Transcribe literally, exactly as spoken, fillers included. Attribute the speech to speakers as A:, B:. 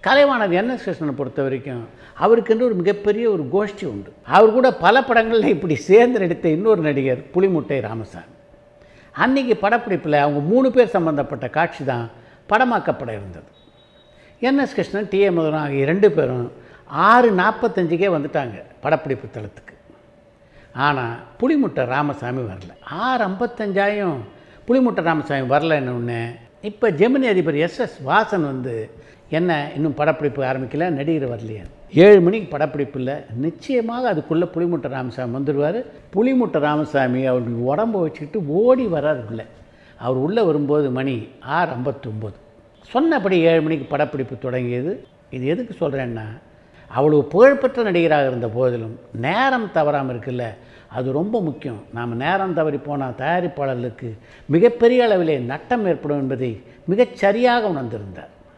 A: Kalaivanar N S கிருஷ்ணனை பொறுத்த வரைக்கும் அவருக்கென்று ஒரு மிகப்பெரிய ஒரு கோஷ்டி உண்டு. அவர் கூட பல படங்களில் இப்படி சேர்ந்து நடித்த இன்னொரு நடிகர் புலிமுட்டை ராமசாமி. அன்றைக்கி படப்பிடிப்பில் அவங்க மூணு பேர் சம்பந்தப்பட்ட காட்சி தான் படமாக்கப்பட இருந்தது. N S Krishnan, T A Madhuran ஆகிய ரெண்டு பேரும் ஆறு நாற்பத்தஞ்சுக்கே வந்துட்டாங்க படப்பிடிப்பு தளத்துக்கு. ஆனால் புலிமுட்டை ராமசாமி வரல. ஆறு ஐம்பத்தஞ்சாயும் புலிமுட்டை ராமசாமி வரலன்னு இப்போ ஜெமினி அதிபர் எஸ் எஸ் வாசன் வந்து என்ன இன்னும் படப்பிடிப்பு ஆரம்பிக்கல, நடிகர் வரலையா. ஏழு மணிக்கு படப்பிடிப்பில் நிச்சயமாக அதுக்குள்ளே புலிமுட்டை ராமசாமி வந்துடுவார். புலிமுட்டை ராமசாமி அவருடைய உடம்பை வச்சுக்கிட்டு ஓடி வரார் உள்ளே. அவர் உள்ளே வரும்போது மணி ஆறு ஐம்பத்தொம்போது. சொன்னபடி ஏழு மணிக்கு படப்பிடிப்பு தொடங்கியது. இது எதுக்கு சொல்கிறேன்னா, அவ்வளோ புகழ்பெற்ற நடிகராக இருந்த போதிலும் நேரம் தவறாமல் இருக்குல்ல, அது ரொம்ப முக்கியம். நாம் நேரம் தவறி போனால் தயாரிப்பாளர்களுக்கு மிகப்பெரிய அளவிலே நட்டம் ஏற்படும் என்பதை மிகச்சரியாக உணர்ந்திருந்தார்.